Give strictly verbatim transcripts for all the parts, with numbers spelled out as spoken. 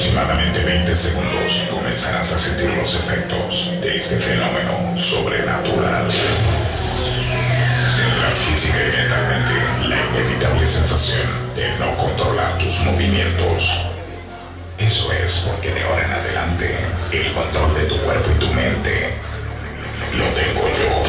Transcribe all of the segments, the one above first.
aproximadamente veinte segundos comenzarás a sentir los efectos de este fenómeno sobrenatural. Tendrás física y mentalmente la inevitable sensación de no controlar tus movimientos. Eso es porque de ahora en adelante el control de tu cuerpo y tu mente lo tengo yo.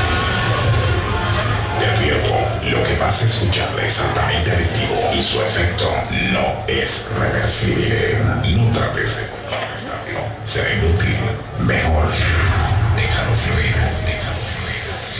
Te advierto, lo que vas a escuchar es exactamente adictivo y su efecto no es reversible. No trates de contrarrestarlo, será inútil. Mejor, déjalo fluir, déjalo fluir.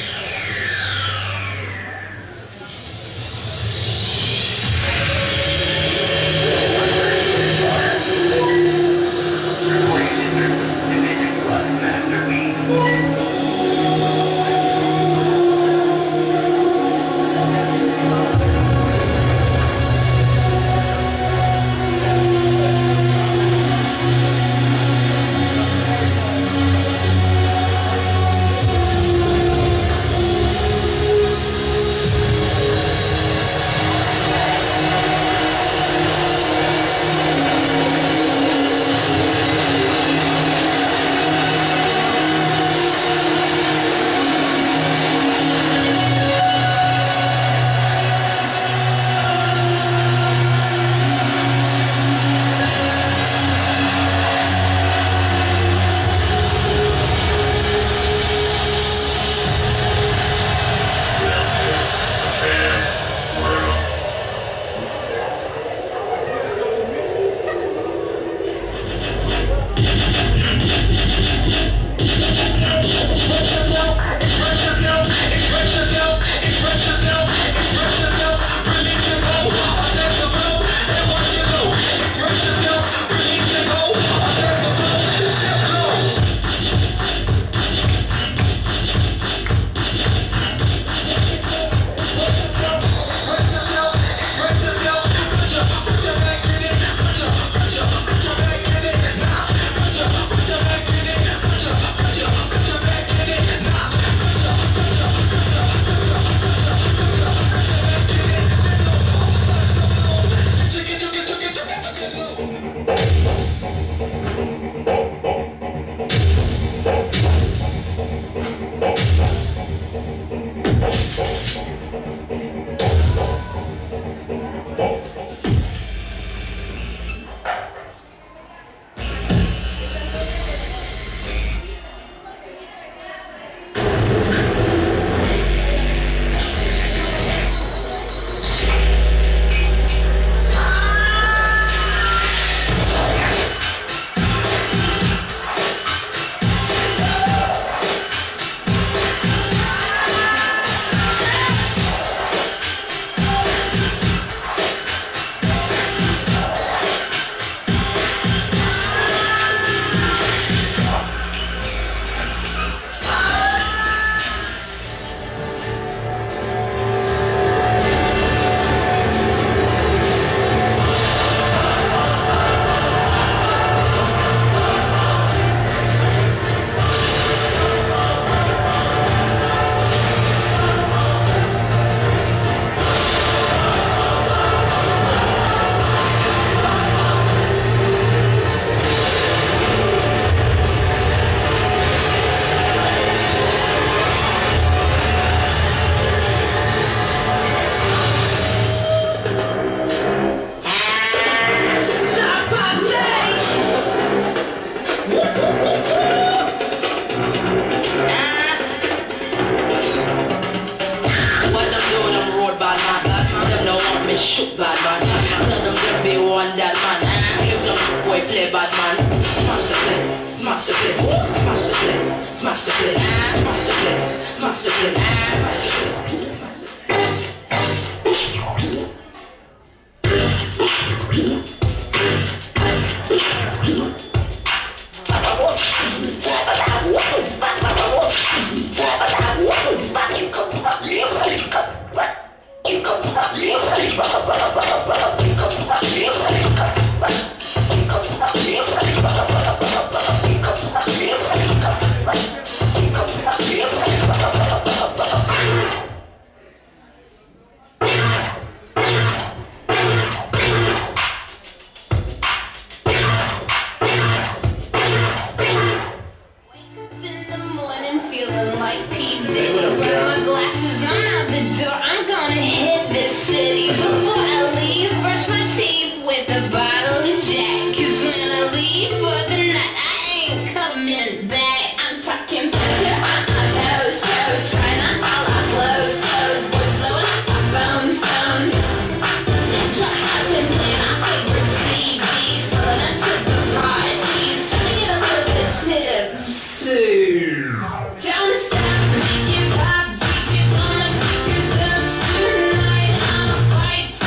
Shoot bad man, tell them to be one that man. If them boy play bad man, smash the place, smash the place, smash the place, smash the place, smash the place, smash the place, smash the place, smash the the door, I'm gonna hit this city. Before I leave, brush my teeth with a bottle of Jack. Cause when I leave for the night, I ain't coming back. I'm talking pressure on our toes, toes, trying on all our clothes, clothes. Boys blowing up our phones, phones. Drop top and play my favorite C Ds. Rolling up to the parties, trying to get a little bit tipsy. Don't stop, make it pop, D J blow my speakers up tonight. I'ma fight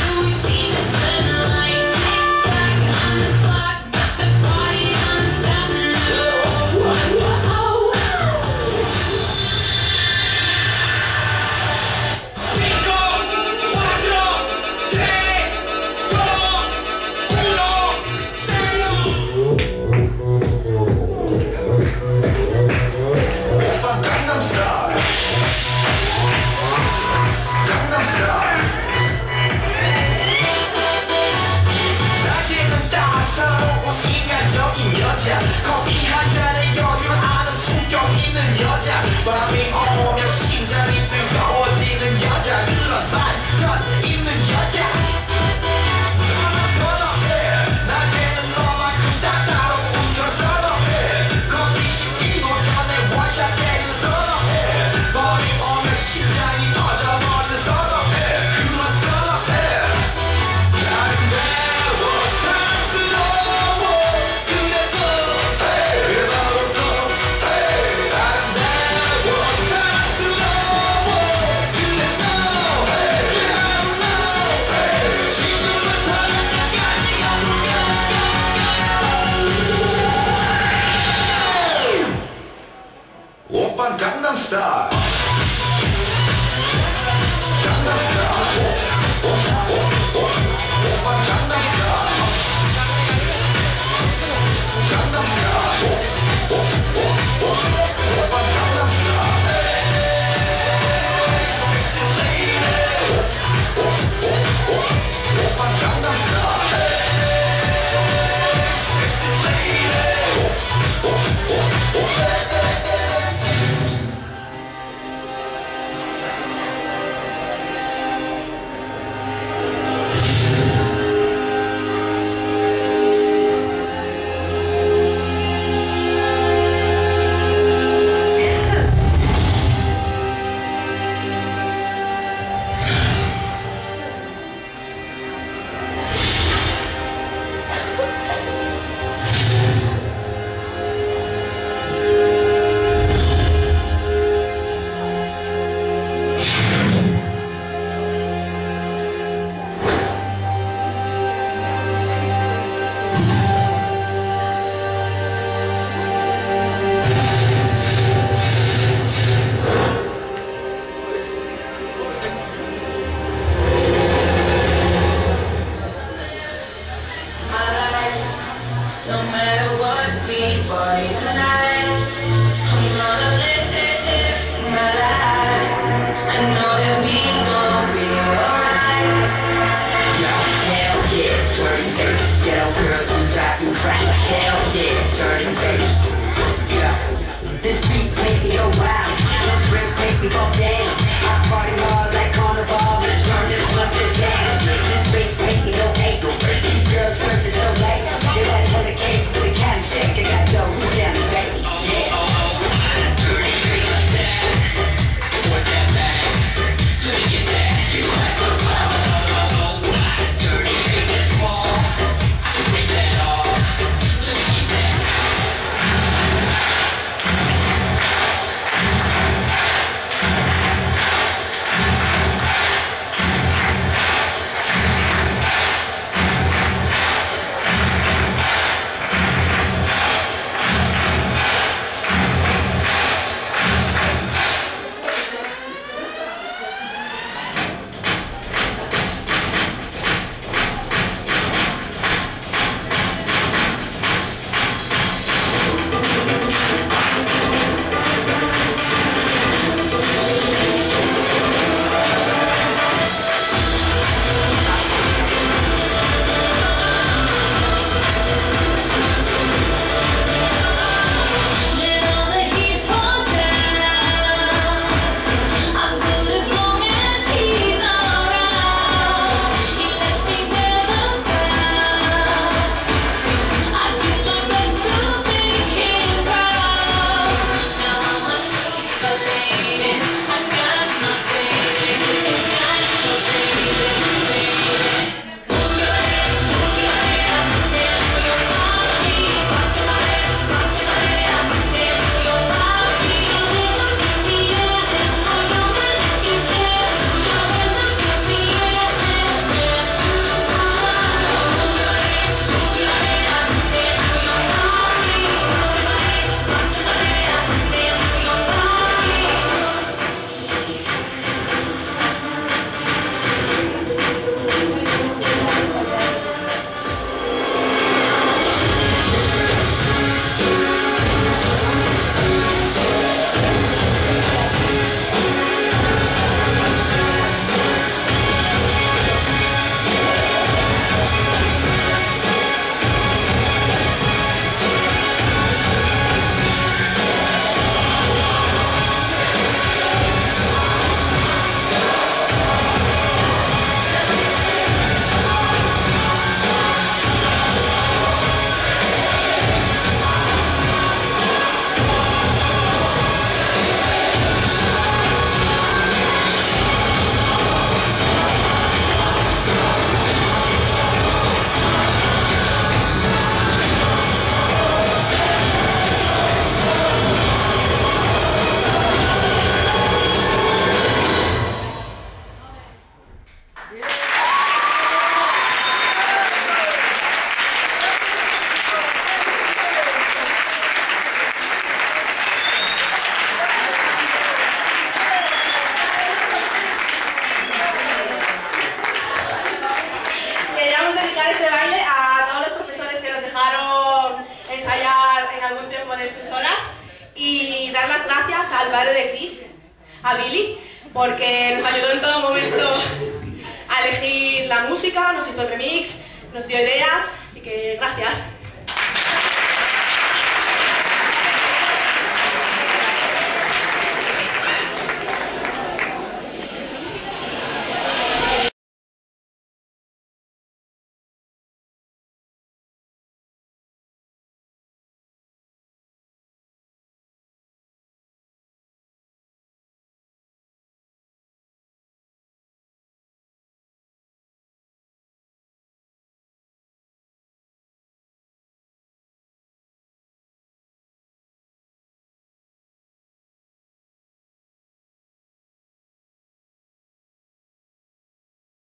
Queríamos dedicar este baile a todos los profesores que nos dejaron ensayar en algún tiempo de sus horas y dar las gracias al padre de Chris, a Billy, porque nos ayudó en todo momento a elegir la música, nos hizo el remix, nos dio ideas, así que gracias.